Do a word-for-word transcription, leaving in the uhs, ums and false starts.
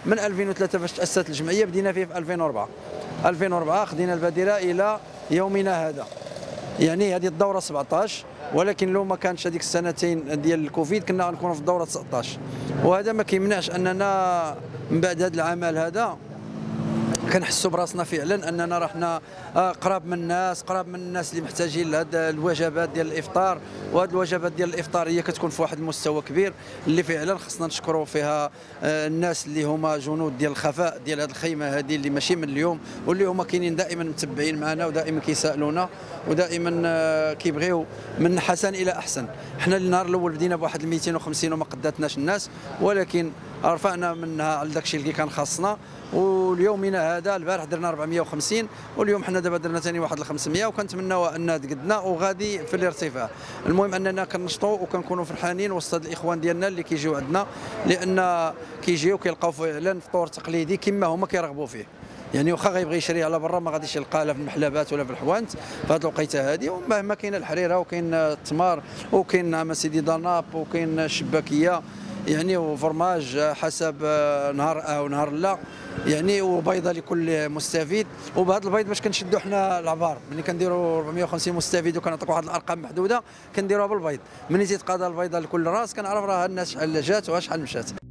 من ألفين وثلاثة فاش تأسست الجمعية بدينا فيه في ألفين وأربعة ألفين وأربعة خدينا البادرة إلى يومنا هذا، يعني هذه الدورة سبعطاش، ولكن لو ما كانتش هذيك السنتين ديال الكوفيد كنا غنكونوا في الدورة تسعطاش. وهذا ما كيمنعش اننا من بعد هذا العمل هذا كنحسوا براسنا فعلا اننا رحنا قراب من الناس، قراب من الناس اللي محتاجين لهذه الوجبات ديال الافطار. وهذه الوجبات ديال الافطار هي كتكون في واحد المستوى كبير اللي فعلا خصنا نشكروا فيها الناس اللي هما جنود ديال الخفاء ديال هذه الخيمه هذه اللي ماشي من اليوم، واللي هما كاينين دائما متبعين معنا ودائما كيسالونا ودائما كيبغيو من حسن الى احسن. حنا النهار الاول بدينا بواحد مئتين وخمسين وما قداتناش الناس، ولكن رفعنا منها على داكشي اللي كان خاصنا. واليومنا هذا البارح درنا أربعمئة وخمسين، واليوم حنا دابا درنا ثاني واحد خمسمئة، وكنتمناو انها تقدنا وغادي في الارتفاع. المهم اننا كنشطوا وكنكونوا فرحانين وسط هاد الاخوان ديالنا اللي كيجيو عندنا، لان كيجيو كيلقاو فعلا فطور تقليدي كما هما كيرغبوا فيه. يعني واخا غيبغي يشري على برا ما غاديش يلقاه لا في المحلبات ولا في الحوانت في هذه الوقيته هذه. ومهما كاين الحريره وكاين التمر وكاين نعم سيدي داناب وكاين الشباكيه يعني وفرماج حسب نهار او نهار لا، يعني وبيضه لكل مستفيد. وبهذا البيض باش كنشدوا حنا العبار، ملي كنديروا أربعمئة وخمسين مستفيد وكنعطيك واحد الارقام محدوده كنديروها بالبيض. ملي تيتقاضى البيضه لكل راس كنعرف راه الناس شحال جات وشحال مشات.